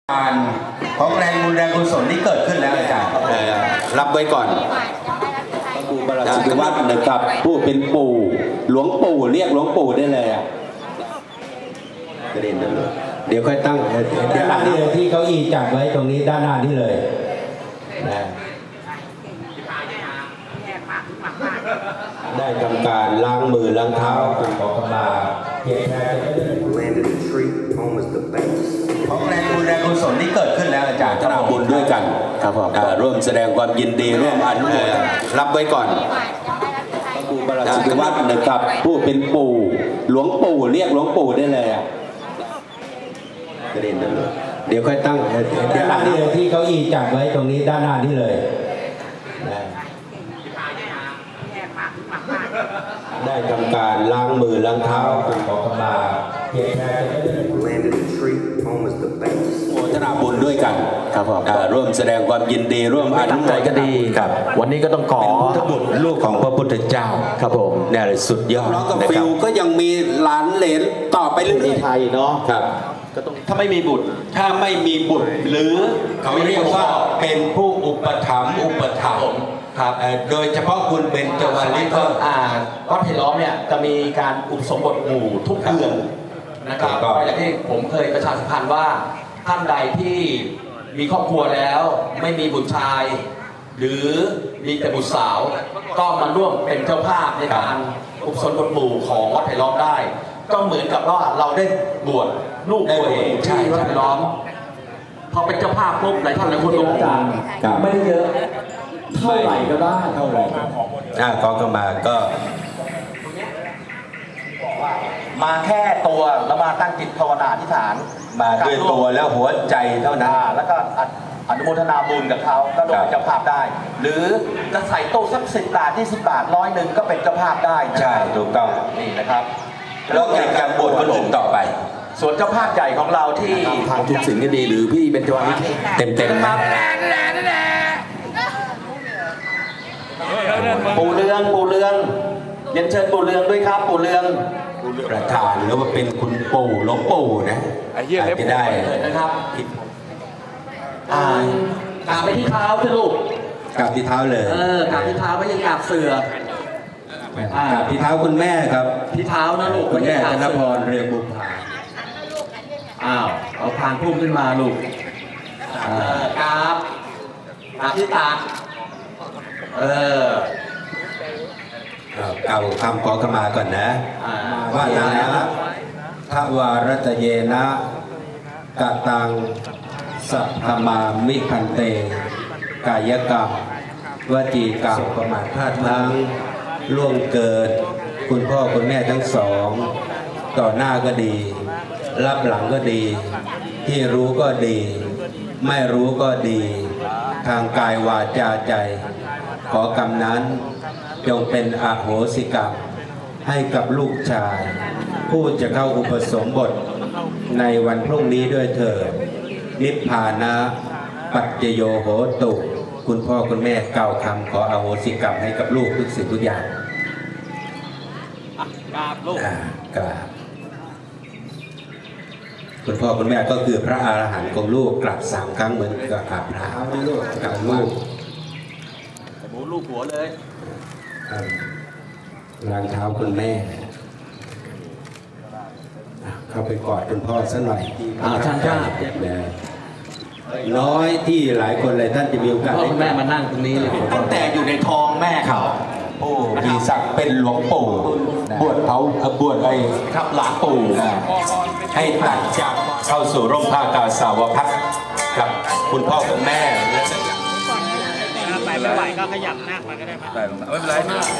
การของแรงบุญแรงกุศลที่เกิดขึ้นแล้วอาจารย์รับไว้ก่อนคือว่านะครับผู้เป็นปู่หลวงปู่เรียกหลวงปู่ได้เลยเดี๋ยวค่อยตั้งด้านหน้านี่เลยที่เก้าอี้จัดไว้ตรงนี้ด้านหน้านี่เลยได้ทำการล้างมือล้างเท้าขอขมาเพียงแค่ของแรงบุญแรงกุศลที่เกิดขึ้นแล้วอาจารย์ทำบุญด้วยกันครับผมร่วมแสดงความยินดีร่วมอนุโมทนารับไว้ก่อนคือว่านะครับผู้เป็นปู่หลวงปู่เรียกหลวงปู่ได้เลยเดี๋ยวค่อยตั้งด้านหน้านี่เลยที่เก้าอี้จัดไว้ตรงนี้ด้านหน้านี่เลยได้ทำการล้างมือล้างเท้าขอขมาเพียงแค่โมทนาบุญด้วยกันครับผมร่วมแสดงความยินดีร่วมอนุโมทนาครับวันนี้ก็ต้องขอเป็นพุทธบุตรลูกของพระพุทธเจ้าครับผมเนี่ยเลยสุดยอดน้องกับฟิวก็ยังมีหลานเหลนต่อไปเรื่อยๆไทยเนาะครับถ้าไม่มีบุตรหรือเขาเรียกว่าเป็นผู้อุปถัมภ์ครับโดยเฉพาะคุณเป็นเจวาลิก็วัดไผ่ล้อมเนี่ยจะมีการอุปสมบทหมู่ทุกเดือนนะครับก็อย่างที่ผมเคยประชาสัมพันธ์ว่าท่านใดที่มีครอบครัวแล้วไม่มีบุตรชายหรือมีแต่บุตรสาวก็มาร่วมเป็นเจ้าภาพในการอุปสมบทหมู่ของวัดไผ่ล้อมได้ก็เหมือนกับว่าเราได้บวชลูกตัวเองที่วัดไผ่ล้อมพอเป็นเจ้าภาพปุ๊บหลายท่านหลายคนอาจารย์ไม่ได้เยอะเท่าไหร่ก็ได้ขอเข้ามาก็มาแค่ตัวแล้วมาตั้งจิตภาวนาอธิษฐานมาด้วยตัวแล้วหัวใจเท่านั้นแล้วก็อนุโมทนาบุญกับเขาก็โดยเจ้าภาพได้หรือจะใส่ตู้สัก10 บาท20 บาท100ก็เป็นเจ้าภาพได้ใช่ถูกต้องนี่นะครับแล้วกิจกรรมบวชคนอื่นต่อไปส่วนเจ้าภาพใหญ่ของเราที่ทางทุกสิ่งก็ดีหรือพี่เป็นเจ้าภาพเต็มครับปู่เรืองเรียนเชิญปู่เรืองด้วยครับปู่เรืองประธานหรือว่าเป็นคุณปู่หลวงปู่นะจะได้นะครับกราบไปที่เท้าสิลูกกราบที่เท้าเลยกราบที่เท้าไม่ยังกราบเสืกราบที่เท้าคุณแม่ครับที่เท้านะลูกคุณแม่ธนพรเรียงบุญพาเอาพานพุ่มขึ้นมาลูกกราบที่ตาเก่าคำขอขมาก่อนนะว่านานะทวารตเยนะกะตังสัพพมามิพันเตกายกรรมวจีกรรมประมาทพลาดพลั้งล่วงเกิดคุณพ่อคุณแม่ทั้งสองต่อหน้าก็ดีรับหลังก็ดีที่รู้ก็ดีไม่รู้ก็ดีทางกายวาจาใจขอกรรมนั้นจงเป็นอโหสิกรรมให้กับลูกชายผู้จะเข้าอุปสมบทในวันพรุ่งนี้ด้วยเถิดนิพพานะปัจจโยโหตุคุณพ่อคุณแม่กล่าวคำขออโหสิกรรมให้กับลูกทุกสิ่งทุกอย่างกราบลูกกราบคุณพ่อคุณแม่ก็คือพระอรหันต์ของลูกกราบ3 ครั้งเหมือนกับกราบพระลูกกราบลูกลูกหัวเลยล้างเท้าคุณแม่เข้าไปกอดคุณพ่อสักหน่อยท่านจ้าน้อยที่หลายคนเลยท่านจะมีโอกาสให้แม่มานั่งตรงนี้เลยตั้งแต่อยู่ในท้องแม่เขามีศักดิ์เป็นหลวงปู่บวชไอ้ครับหลานปู่ให้ตัดจากเข้าสู่ร่มผ้ากาสาวพัสกับคุณพ่อคุณแม่ไม่ไหวก็ขยับหน้ามาก็ได้ไม่เป็นไร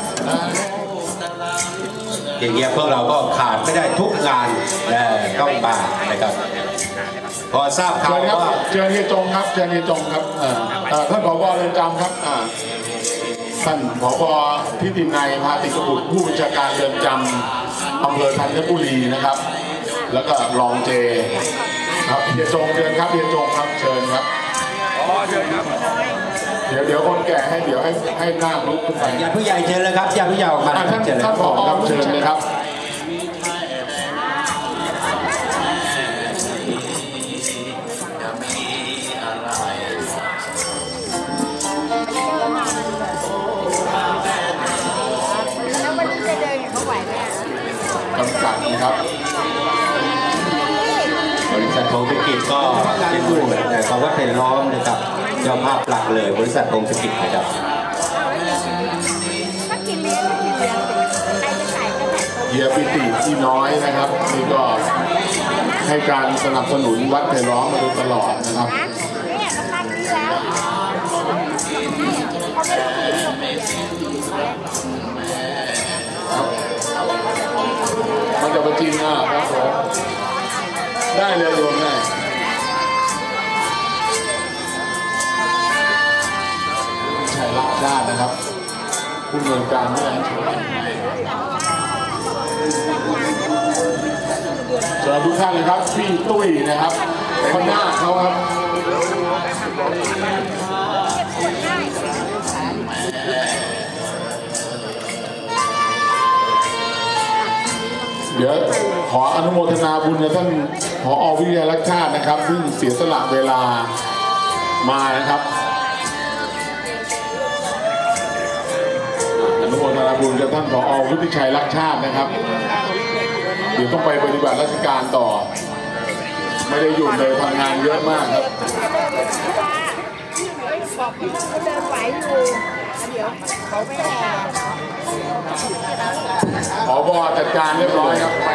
อย่างเงี้ยพวกเราก็ขาดไม่ได้ทุกงานต้องมานะครับพอทราบข่าวว่าเชิญเฮียจงครับท่านผบ.เรือนจำครับท่านผบ.ทิตินัยพาติกบุตรผู้บัญชาการเรือนจำอำเภอธัญบุรีนะครับแล้วก็รองเจครับเฮียจงเชิญครับเฮียจงครับเชิญครับเชิญครับเดี๋ยวคนแก่ให้ให้หน้าลุกขึ้นไปญาติผู้ใหญ่เชิญเลยครับญาติผู้ใหญ่ออกมาท่านผอ.ครับเชิญเลยครับคงศกิจก็เป็นผู้ของวัดไผ่ล้อมนะครับเจ้าภาพหลักเลยบริษัทพงศกิจนะครับเฮียปิติที่น้อยนะครับนี่ก็ให้การสนับสนุนวัดไผ่ล้อมมาโดยตลอดนะครับมันจะไปจริงครับผมได้เลยโยมแม่ชัยรักชาตินะครับผู้เงินการเมื่อสวัสดีทุกท่านเลยครับพี่ตุ้ยนะครับคนหน้าเขาครับเดี๋ยวขออนุโมทนาบุญกับท่านผอ.วิทยาลักษณ์ชาตินะครับซึ่งเสียสละเวลามานะครับอนุโมทนาบุญกับท่านผอ.วุฒิชัยรักชาตินะครับเดี๋ยวต้องไปปฏิบัติราชการต่อไม่ได้หยุดเลยทำงานเยอะมากครับบอกพี่ว่าเขาเดินไหวอยู่เดี๋ยวเขาไม่แอบผบ.จัดการเรียบร้อยครับไป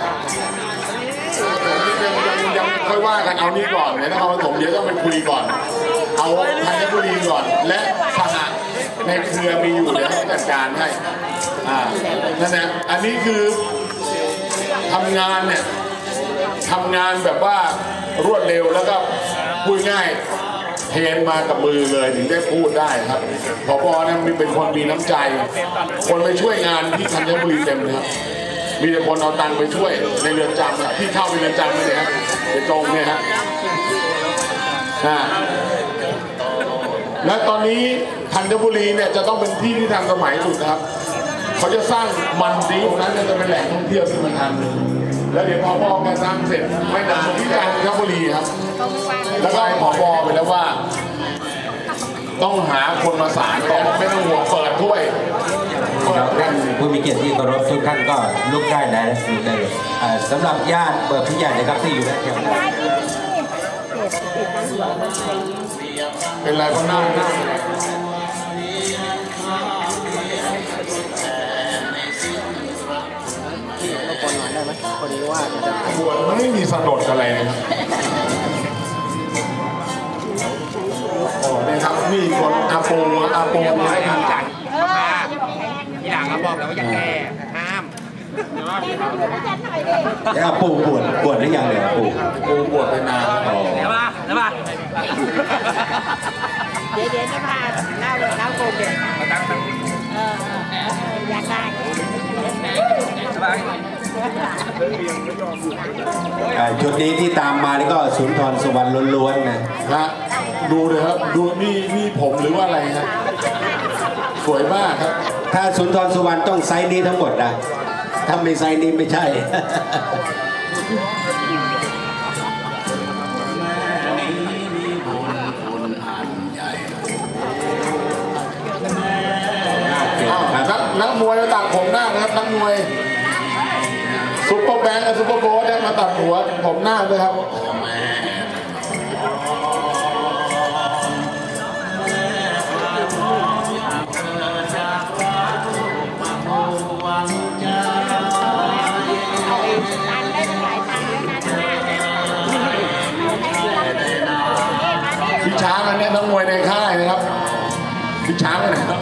ยังค่อยว่ากันเอานี้ก่อนเดี๋ยวนครปฐมเดี๋ยวต้องไปคุยก่อนเอาธัญบุรีก่อนและสหะในเครือมีอยู่เดี๋ยวให้จัดการให้นั่นแหละอันนี้คือทำงานเนี่ยทำงานแบบว่ารวดเร็วแล้วก็พูดง่ายเทนมากับมือเลยถึงได้พูดได้ครับผบ.นั้นเป็นคนมีน้ำใจคนไปช่วยงานที่ธัญบุรีเต็มเลยครับมีแต่คนเอาตังค์ไปช่วยในเรือนจำที่เข้าไปเรือนจำเลยครับไปตรงเนี่ยฮะและตอนนี้ธัญบุรีเนี่ยจะต้องเป็นที่ที่ทันสมัยสุดนะครับเขาจะสร้างมันดีตรงนั้นจะเป็นแหล่งท่องเที่ยวที่มันทันแล้วเดี๋ยวพอแกสร้างเสร็จไม่นานที่การธัญบุรีครับแล้วก็ให้ผบ.ไปแล้วว่าต้องหาคนมาสานต่อไม่ต้องห่วงเปิดถ้วยท่านผู้มีเกียรติที่เคารพทุกท่านก็ลุกได้นะลุกได้เลยสำหรับญาติผู้ใหญ่นะครับที่อยู่ด้านแถวนั้นเป็นไรก็นั่งคนหน่อยได้ไหมพอดีว่าบวชไม่มีสะดุดอะไรนะครับนี่ครับนี่คนอาโปไม่ทำจัดที่หลังเขาบอกแล้วว่าอย่าแก่ห้ามแล้วปู่บวชหรือยังเนี่ยปู่บวชไปนานแล้วป่ะเดี๋ยวจะพาเล่าโกงเด็กอยากได้ชุดนี้ที่ตามมานี่ก็สุนทรสุวรรณล้วนๆนะดูเลยครับดูนี่ผมหรือว่าอะไรครับสวยมากครับถ้าสุนทรสุวรรณต้องไซส์นี้ทั้งหมดนะถ้าไม่ไซส์นี้ไม่ใช่นักมวยมาตัดผมหน้านะครับนักมวยซุปเปอร์แบงค์กับซุปเปอร์โบ๊ทได้มาตัดหัวผมหน้าเลยครับพี่ช้างอันนี้นักมวยในค่ายนะครับพี่ช้างอะไรครับ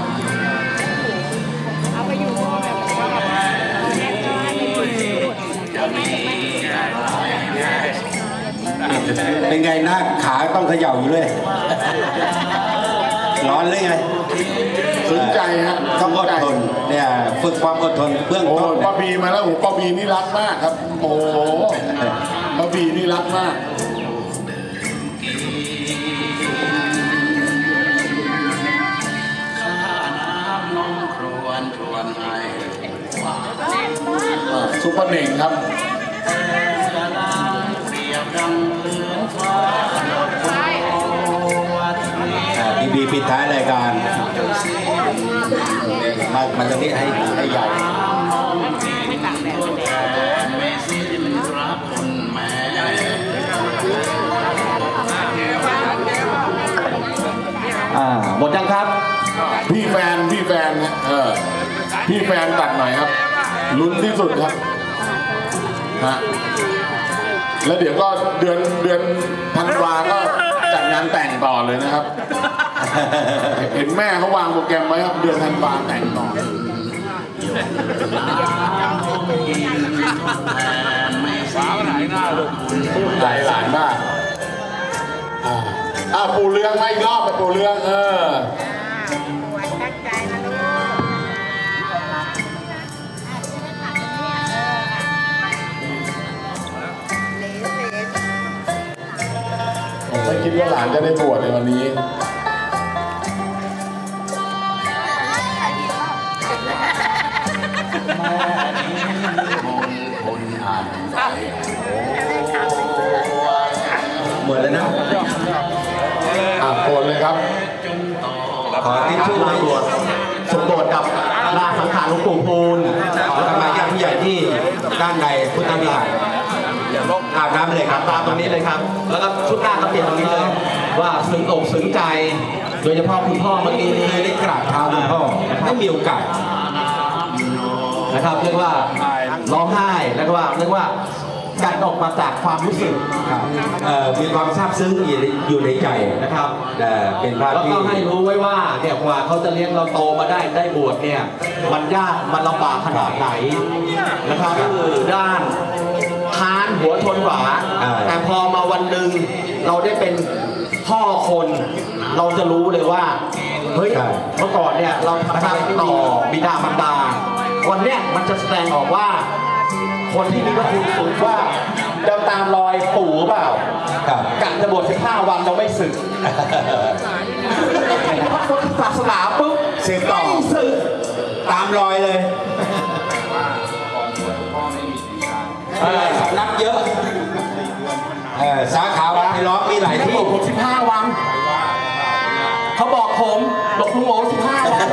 เป็นไงหน้าขาต้องเขย่าอยู่เลยร้อนเลยไงสนใจฮะต้องอดทนเนี่ยฝึกความอดทนเบื้องต้นป้าบีมาแล้วป้าบีนี่รักมากครับโอ้ป้าบีนี่รักมากซุปเปอร์เน่งครับบีปิดท้ายรายการมันจะนี้ให้ใหญ่หมดยังครับพี่แฟนพี่แฟนตัดหน่อยครับลุ้นที่สุดครับฮะแล้วเดี๋ยวก็เดือนธันวาก็จัดงานแต่งต่อเลยนะครับ เห็นแม่เขาวางโปรแกรมไว้ครับเดือนธันวาแต่งต่อหลายมากปู่เรืองมาอีกรอบปู่เรืองตั้งใจนะลูกผมไม่คิดว่าหลานจะได้บวชในวันนี้หมดแล้วนะโอนเลยครับขอทิชชู่ให้สมโภชกับลาสังขารหลวงปู่พูนขอทำมาญาติผู้ใหญ่ที่ด้านในพุทธวิหารอาบน้ำเลยครับตามตรงนี้เลยครับ แล้วก็ชุดหน้าก็เปลี่ยนตรงนี้เลย ว่าซึ้งอกซึ้งใจ โดยเฉพาะคุณพ่อเมื่อกี้นี้ได้กราบเท้าคุณพ่อได้มีโอกาสนะครับเรียกว่าร้องไห้แล้วก็ว่าเรียกว่าการออกมาจากความรู้สึกมีความซาบซึ้งอยู่ในใจนะครับเป็นภาพแล้วที่ก็ให้รู้ไว้ว่าเนี่ยกว่าเขาจะเลี้ยงเราโตมาได้บวชเนี่ยมันยากมันลำบากขนาดไหนนะครับคือด้านค้านหัวทนหวาแต่พอมาวันหนึ่งเราได้เป็นพ่อคนเราจะรู้เลยว่าเฮ้ยเมื่อก่อนเนี่ยเราทำอะไรต่อบิดามารดาวันเนี้ยมันจะแสดงออกว่าคนที่มีพระคุณสูงว่าเดินตามรอยปู่เปล่าครับกะจะบวช15 วันเราไม่สึกพระพุทธศาสนาปุ๊บสึกต่อไม่สึกตามรอยเลยสำนักเยอะสาขาวัดไพเราะมีหลายที่ผม15 วันเขาบอกผมบอกคุณหมอ15 วัน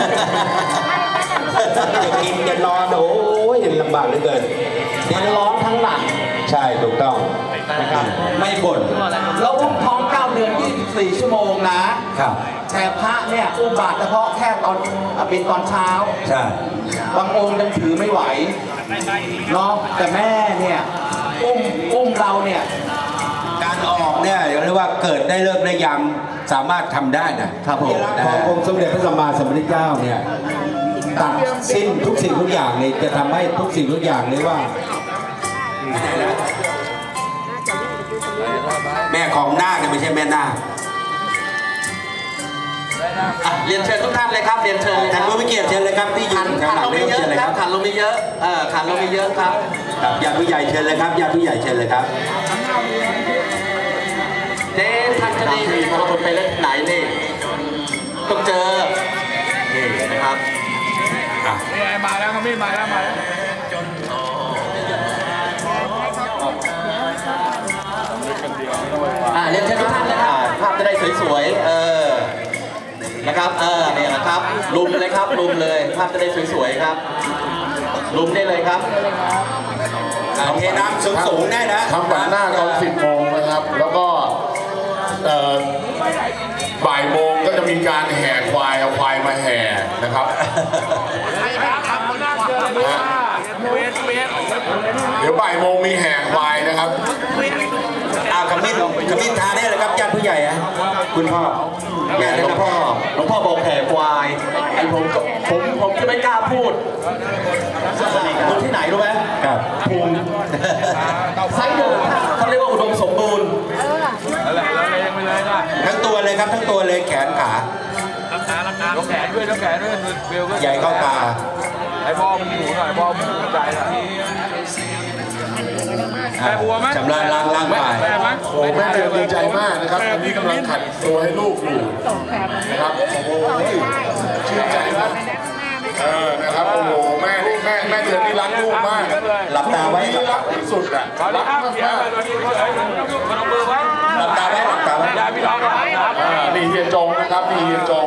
จะกินจะนอนโอ้ยลำบากเหลือเกินทั้งร้อนทั้งหนักใช่ถูกต้องนะครับไม่บ่นแล้วอุ้มท้อง9 เดือน24 ชั่วโมงนะครับ แต่พระเนี่ยอุ้มบาตรเฉพาะแค่ตอนเป็นตอนเช้าใช่บางองค์ยังถือไม่ไหวเนาะแต่แม่เนี่ยอุ้มเราเนี่ยการออกเนี่ยเรียกว่าเกิดได้เลิกได้ยามสามารถทำได้นะครับผมขององค์สมเด็จพระสัมมาสัมพุทธเจ้าเนี่ยตัดสิ้นทุกสิ่งทุกอย่างเลยจะทำให้ทุกสิ่งทุกอย่างเลยว่า แม่ของนาคเนี่ยไม่ใช่แม่นาคเรียนเชิญทุกท่านเลยครับเรียนเชิญเลยท่านผู้มีเกียรติเชิญเลยครับที่ยืขันนแถวหลังเราไม่เยอะเชิญเลยคครัรับบ ขันเราไม่เยอะขันเราไม่เยอะครับญาติผู้ใหญ่เชิญเลยครับญาติผู้ใหญ่เชิญเลยครับเจ๊ท่านจะดีมีพอคนไปเล่นไหนนี่ต้องเจอนี่นะครับมาแล้วครับพี่มาแล้วเรียนเชิญทุกท่านเลยค่ะภาพจะได้สวยๆนะครับเนี่ยนะครับลุมเลยครับลุมเลยภาพจะได้สวยๆครับลุมได้เลยครับเทน้ำสูงๆได้นะทำวันหน้าตอน10 โมงนะครับแล้วก็บ่ายโมงก็จะมีการแห่ควายเอาควายมาแห่นะครับเดี๋ยวบ่ายโมงมีแห่ควายนะครับขมิ้นทานได้เลยครับญาติผู้ใหญ่คุณพ่อแม่หลวงพ่อบอกแห่ควายไอ้ผมจะไม่กล้าพูดดูที่ไหนรู้ไหมครับภูมิไซส์เดิมเขาเรียกว่าอุดมสมบูรณ์ทั้งตัวเลยครับทั้งตัวเลยแขนขายกแขนด้วยเบลก็ใหญ่เข้าตาไอ้พ่อมึงอยู่หน่อยพ่อมึงใจนะแม่บัวไหมชำระล้างร่างกายโอ้แม่เดือนดีใจมากนะครับอันนี้กำลังขัดตัวให้ลูกอยู่นะครับโอ้โหชื่นใจมากนะครับโอ้โหแม่เดือนนี่รักลูกมากหลับตาไว้รักที่สุดอ่ะตอนนี้รักข้ามมากเสียมากตอนนี้มันเอามือไว้หลับตาไว้หลับตาไว้ยายพี่น้องครับนี่เฮียจงนะครับนี่เฮียจง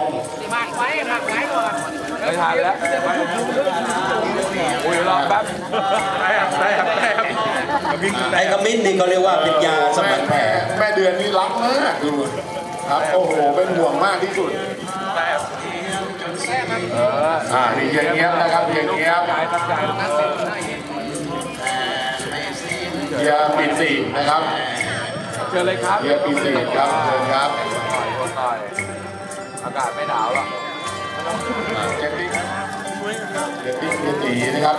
ไปถ่ายแล้วโอ้ยรอแป๊บได้ครับไอ้ขมิ้นนี่เขาเรียกว่าเป็นยาสำหรับแผลแม่เดือนนี่รักมากดูครับโอ้โหเป็นห่วงมากที่สุดนี่เฮียเงียบนะครับเฮียเงียบเฮียปิตินะครับเชิญเลยครับเฮียปิติครับเชิญครับอากาศไม่หนาวหรอกเฮียตีนะครับ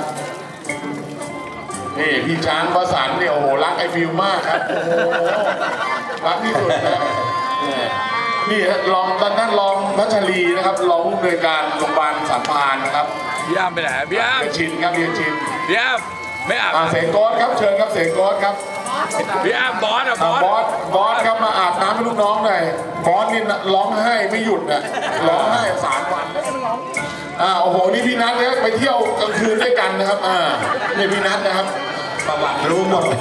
นี่พี่ช้างประสานเนี่ยโอ้โหรักไอ้ฟิวมากครับโอ้โหรักที่สุดนะนี่รองตอนนั้นรองพัชรีนะครับรองผู้อำนวยการโรงพยาบาลสัมพันธ์นะครับพี่อ้ำไปไหนพี่อ้ำชินครับพี่ชินพี่อ้ำไม่อาบเสกโก๊ตครับเชิญครับเสกโก๊ตครับพี่อ้ำบอสบอสครับมาอาบน้ำให้ลูกน้องหน่อยบอสนี่ร้องไห้ไม่หยุดนะร้องไห้3 วันโอ้โหนี่พี่นัทเนี่ยไปเที่ยวกลางคืนด้วยกันนะครับนี่พี่นัทนะครับประวัติรู้หมด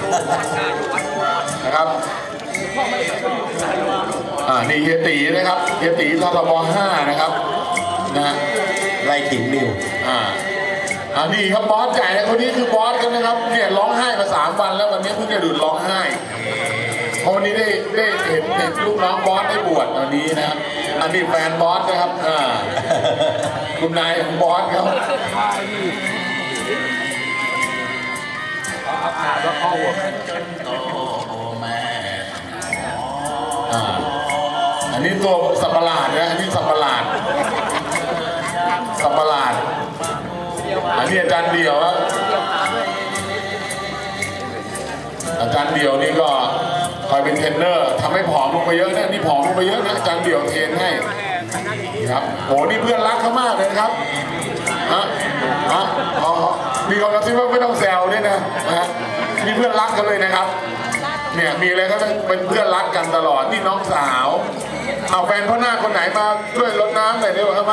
นะครับนี่เฮียตีนะครับเฮียตีททบ5นะครับนะไล่ขิงนิวนี่ครับบอสใหญ่คนนี้คือบอสกันนะครับเนี่ยร้องไห้มา3 วันแล้ววันนี้เพิ่งจะหยุดร้องไห้เพราะวันนี้ได้เห็นลูกน้องบอสได้บวชวันนี้นะครับอันนี้แฟนบอสนะครับคุณนายของบอสครับแล้วเข้าหัวอันนี้ตัวสับประหลาดนะอันนี้สับประหลาดอันนี้อาจารย์เดี่ยวครับอาจารย์เดี่ยวนี่ก็คอยเป็นเทรนเนอร์ทำให้ผอมลงไปเยอะนะนี่ผอมลงไปเยอะนะอาจารย์เดี่ยวเทรนให้ครับโหนี่เพื่อนรักเขามากเลยครับมีคนกระซิบว่าไม่ต้องแซวด้วยนะนี่เพื่อนรักกันเลยนะครับเนี่ยมีอะไรก็เป็นเพื่อนรักกันตลอดนี่น้องสาวเอาแฟนพ่อหน้าคนไหนมาช่วยรดน้ำหน่อยเร็วมา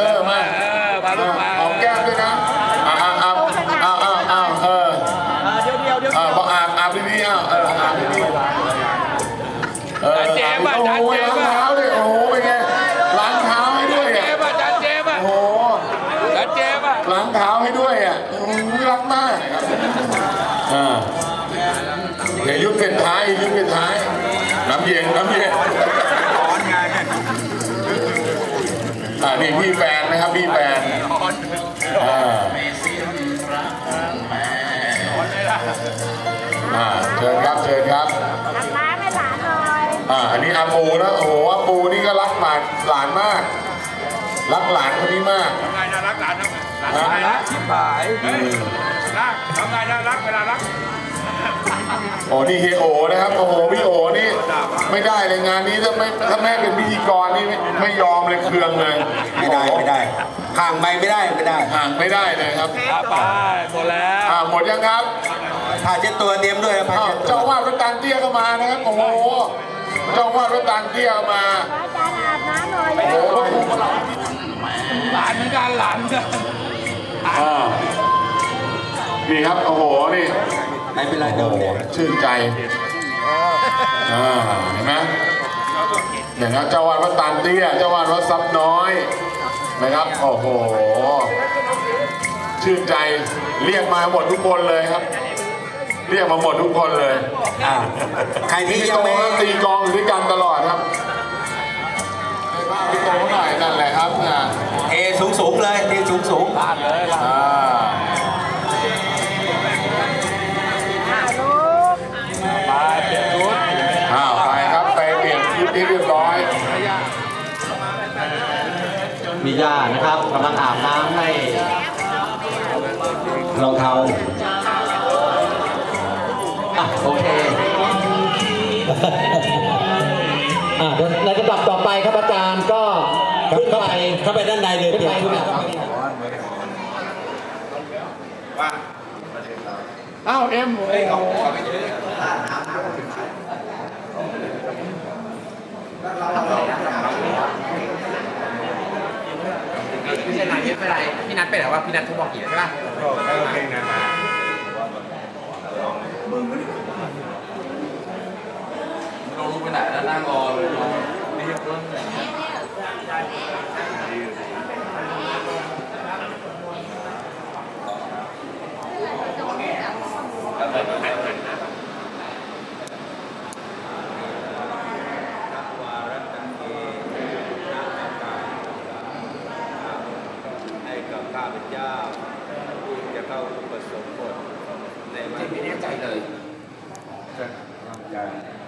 เอาแก้มด้วยนะเดี๋ยวบอกอาบดีๆอาบดีๆโอ้โหล้างเท้าเลยโอ้โหเป็นไงล้างเท้าให้ด้วยโอ้โหล้างเท้าให้ด้วยรักมากเดี๋ยวยุบเป็นท้ายน้ำเย็นร้อนไงนี่พี่แฟนนะครับพี่แฟนเชิญครับรักม้าให้หลานหน่อยอันนี้อาปูนะโอ้โหอาปูนี่ก็รักหลานมากรักหลานคนนี้มากทำไงน่ารักหลานชิบหายทำไงน่ารักเวลารักโอ้นี่เฮโอนะครับโอ้โหพี่โอนี่ไม่ได้เลยงานนี้ถ้าแม่เป็นพิธีกรนี่ไม่ยอมเลยเคืองเลยไม่ได้ห่างไปไม่ได้ห่างไม่ได้เลยครับไปหมดแล้วหมดยังครับผ้าเช็ดตัวเตรียมด้วยผ้าเช็ดตัวเจ้าวาดวัดตานเตี้ยก็มานะครับโอ้โหเจ้าวาดวัดตานเตี้ยมาอาจารย์อาบน้ำหน่อยโอ้โหหลานเหมือนกันนี่ครับโอ้โหนี่ไม่เป็นไรเดี๋ยวชื่นใจเห็นไหมเนี่ยนะเจ้าวาดวัดตานเตี้ยเจ้าวาดวัดซับน้อยนะครับโอ้โหชื่นใจเรียกมาหมดทุกคนเลยครับเรียกมาหมดทุกคนเลยใครที่ยังไม่ตีกองอยู่ด้วยกันตลอดครับพี่โตหน่อยนั่นแหละครับเอสูงเลยตีสูงลาดเลยไปเปลี่ยนชุดไปครับไปเปลี่ยนชุดที่เรียบร้อยมีย่านะครับกำลังอาบน้ำให้รองเท้าโอเคในลำดับต่อไปครับอาจารย์ก็ขึ้นไปเข้าไปด้านในเลยขึ้นไปเอ็มไม่ใช่นายไม่เป็นไรพี่นัทไปไหนวะพี่นัทเขาบอกกี่ใช่ป่ะเพลงนั้นมาเรารู้ไปไหนแล้วนั่งรอเลยนี่ยังเพิ่งการ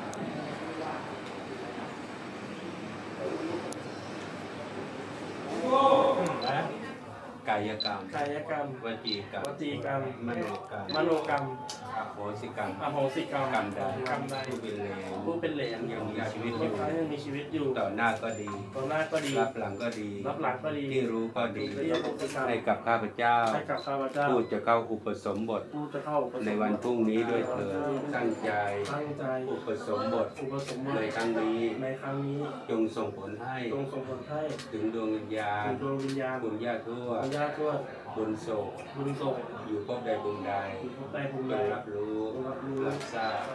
กายกรรมกายกรรมวจีกรรมวจีกรรมมโนกรรมมโนกรรมอโหสิกรรมอโหสิกรรมกรรมใดกรรมใดผู้เป็นเหลนผู้เป็นเหลนยังมีชีวิตอผู้ยู่ตายยังมีชีวิตอยู่ต่อหน้าก็ดีต่อหน้าก็ดีรับหลังก็ดีรับหลังก็ดีที่รู้ก็ดีที่อโหสิกรรมให้กับข้าพเจ้าให้กับข้าพเจ้าผู้จะเข้าอุปสมบทผู้จะเข้าอุปสมบทในวันพรุ่งนี้ด้วยเถิดตั้งใจตั้งใจอุปสมบทอุปสมบทในครั้งนี้ในครั้งนี้จงส่งผลให้จงส่งผลให้ถึงดวงวิญญาณถึงดวงวิญญาณบุญญาทั่วบุญญาติทวดบุญโศกบุญส่งอยู่พบใดบุญใดอยู่พบใดภูมิจใดงรับรู้จงรับรู้รับทราบ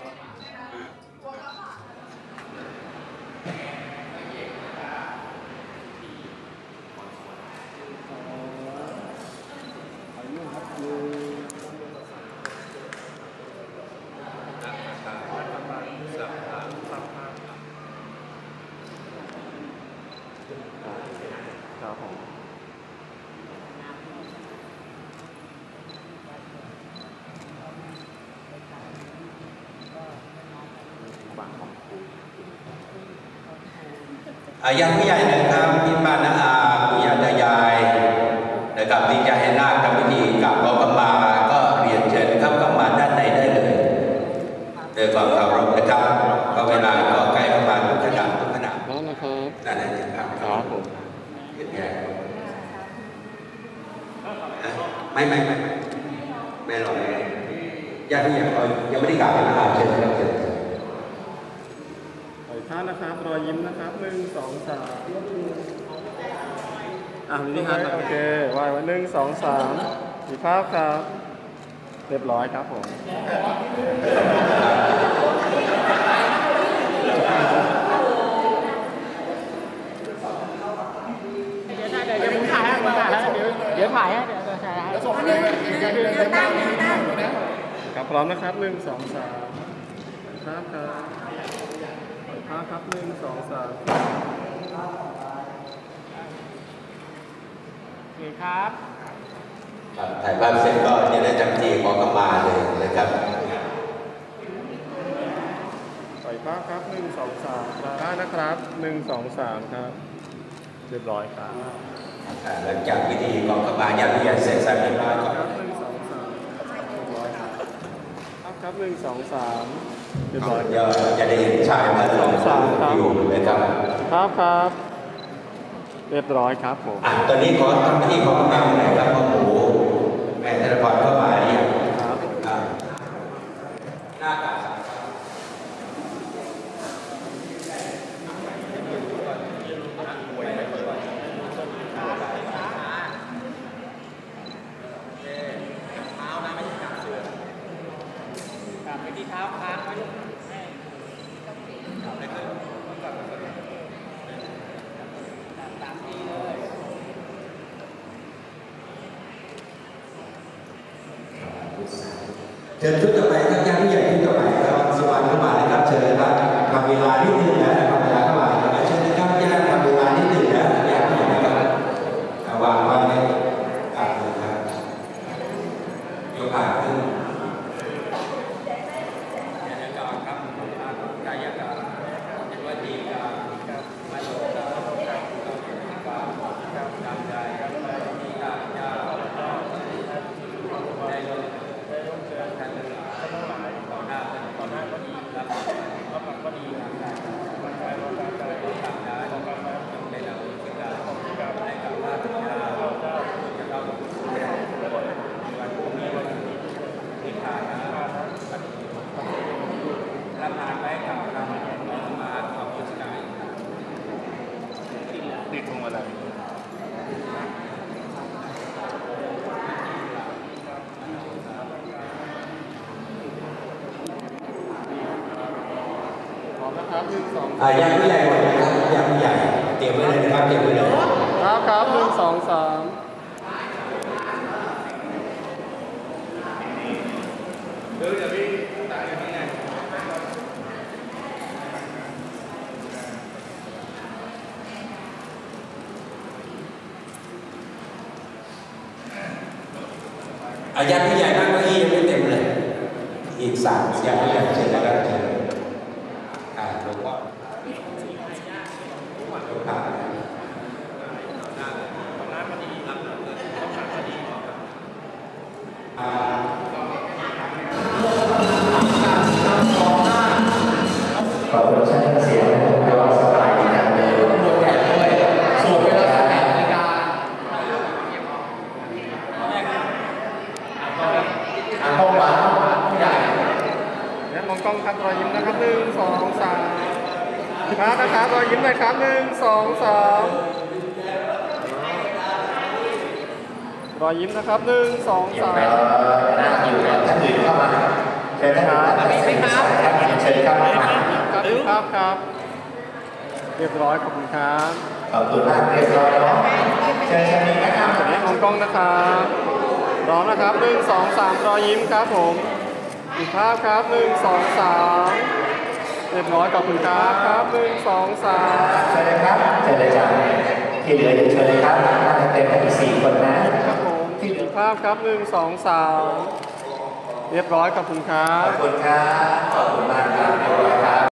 ครับผมอาญาผู้ใหญ่นะครับพี่ป้าน้าอาปู่ย่าตายายนะครับที่จะให้นาคทำพิธีกราบขอขมาก็เรียนเชิญครับเข้ามาด้านในได้เลยด้วยความเคารพนะครับก็เวลาก็ใกล้ประมาณทุกขณะทุกขณะแล้วนะครับนั่นเองครับครับผมเห็นไงไม่หรอกญาติผู้ใหญ่เขายังไม่ได้กราบนะเชิญครับเชิญขอท่านนะครับรอยยิ้มนะครับ1 2 3นี่ครับโอเควายไว้1 2 3สีภาพครับเรียบร้อยครับผมเดี๋ยวผมถ่ายให้ผมถ่ายให้เดี๋ยวถ่ายให้เดี๋ยวถ่ายให้ส่งเลยตั้งครับพร้อมนะครับ1 2 3ภาพครับภาพครับ1 2 3โอเคครับถ่ายภาพเสร็จก็จะได้จำจีขอขมาเลยนะครับปล่อยภาพครับ1 2 3ครับได้นะครับ1 2 3ครับเรียบร้อยครับหลังจากพิธีขอขมาญาติผู้ใหญ่เสร็จสับเรียบร้อยก่อนครับ1 2 3เรียบร้อยครับครับ1 2 3เรียบร้อยเดี๋ยวจะได้เห็นชายมาลงอยู่นะครับครับเรียบร้อยครับผมตอนนี้ขอทำพิธีขอขมาหน่อยครับพ่อหมูแม่ธนพรเข้ามาเนี่ยครับหน้ากากเชิญชุดต่อไปครับญาติผู้ใหญ่ชุดต่อไปครับสวรรค์เข้ามาเลยครับเชิญเลยครับทำเวลานิดนึงนะทำเวลาเข้ามาเชิญนะครับญาติทำเวลานิดนึงนะญาติผู้ใหญ่ครับวางไว้ครับครับยกขาขึ้นติดลงมาเลยพร้อมนะครับ1 2 ญาติผู้ใหญ่หมดนะครับญาติผู้ใหญ่เตรียมไว้เลยนะครับเตรียมไว้เลยครับ1 2 3 ญาติผู้ใหญ่นั่งเก้าอี้ยังไม่เต็มเลยอีก3ญาติผู้ใหญ่เชิญนะครับเชิญขอบคุณท่านเสียงและก็สบายดีกันเลยส่วนเวลา18 นาฬิกาห้องหวานผู้ใหญ่มองกล้องครับรอยยิ้มนะครับ1 2 3ครับนะครับรอยยิ้มหน่อยครับ1 2 3รอยยิ้มนะครับ1 2 3 น่าอยู่กับท่านอื่นเข้ามาเชิญท่านเชิญครับครับเรียบร้อยขอบคุณครับขอบคุณมากเรียบร้อยแล้วเชิญมีนะครับมองกล้องนะครับพร้อมนะครับ1 2 3รอยยิ้มครับผมอีกภาพครับ1 2 3เรียบร้อยขอบคุณครับ1 2 3 เชิญเลยครับเชิญเลยจ้ะที่เหลืออยู่เชิญเลยครับน่าจะเต็มอีก4 คนนะครับผมอีกภาพครับ1 2 3เรียบร้อยขอบคุณครับขอบคุณครับขอบคุณมากครับ